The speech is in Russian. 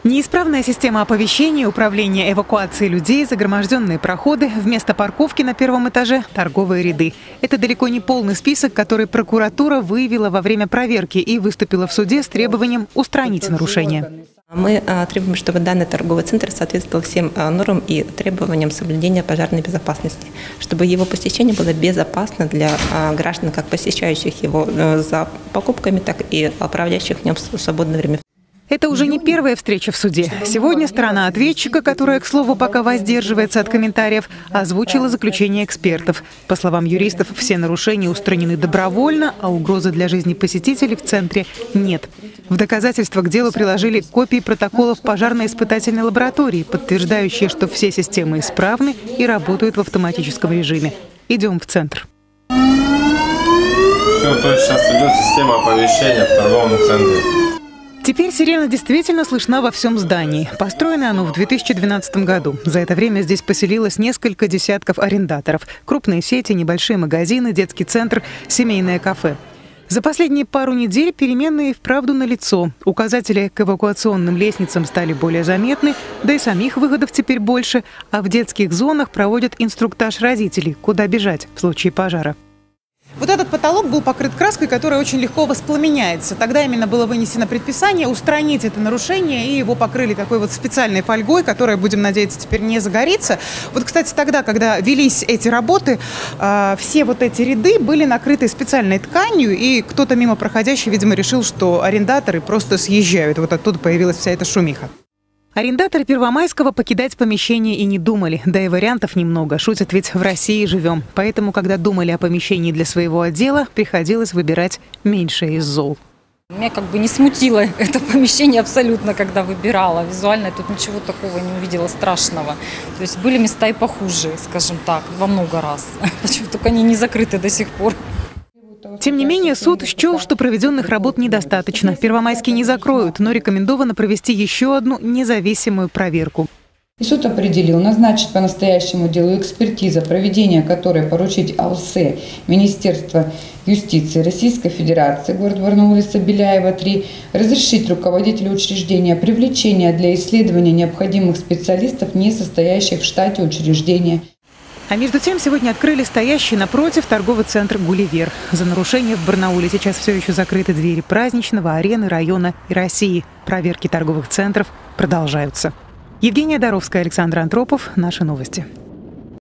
Неисправная система оповещения, управления эвакуацией людей, загроможденные проходы, вместо парковки на первом этаже – торговые ряды. Это далеко не полный список, который прокуратура выявила во время проверки и выступила в суде с требованием устранить нарушения. Мы требуем, чтобы данный торговый центр соответствовал всем нормам и требованиям соблюдения пожарной безопасности, чтобы его посещение было безопасно для граждан, как посещающих его за покупками, так и проводящих в нем свободное время. Это уже не первая встреча в суде. Сегодня сторона ответчика, которая, к слову, пока воздерживается от комментариев, озвучила заключение экспертов. По словам юристов, все нарушения устранены добровольно, а угрозы для жизни посетителей в центре нет. В доказательство к делу приложили копии протоколов пожарно-испытательной лаборатории, подтверждающие, что все системы исправны и работают в автоматическом режиме. Идем в центр. Все, то есть сейчас идет система оповещения в торговом центре. Теперь сирена действительно слышна во всем здании. Построено оно в 2012 году. За это время здесь поселилось несколько десятков арендаторов. Крупные сети, небольшие магазины, детский центр, семейное кафе. За последние пару недель перемены и вправду налицо. Указатели к эвакуационным лестницам стали более заметны, да и самих выходов теперь больше. А в детских зонах проводят инструктаж родителей, куда бежать в случае пожара. Вот этот потолок был покрыт краской, которая очень легко воспламеняется. Тогда именно было вынесено предписание устранить это нарушение, и его покрыли такой вот специальной фольгой, которая, будем надеяться, теперь не загорится. Вот, кстати, тогда, когда велись эти работы, все вот эти ряды были накрыты специальной тканью, и кто-то мимо проходящий, видимо, решил, что арендаторы просто съезжают. Вот оттуда появилась вся эта шумиха. Арендаторы Первомайского покидать помещение и не думали. Да и вариантов немного. Шутят, ведь в России живем. Поэтому, когда думали о помещении для своего отдела, приходилось выбирать меньшее из зол. Меня как бы не смутило это помещение абсолютно, когда выбирала. Визуально я тут ничего такого не увидела страшного. То есть были места и похуже, скажем так, во много раз. Почему только они не закрыты до сих пор. Тем не менее, суд счел, что проведенных работ недостаточно. Первомайский не закроют, но рекомендовано провести еще одну независимую проверку. И суд определил назначить по настоящему делу экспертиза, проведение которой поручить АЛСЭ, Министерство юстиции Российской Федерации, город Барнаулица, Беляева, 3, разрешить руководителю учреждения привлечение для исследования необходимых специалистов, не состоящих в штате учреждения. А между тем сегодня открыли стоящий напротив торговый центр «Гулливер». За нарушение в Барнауле сейчас все еще закрыты двери праздничного, арены, района и России. Проверки торговых центров продолжаются. Евгения Доровская, Александр Антропов. Наши новости.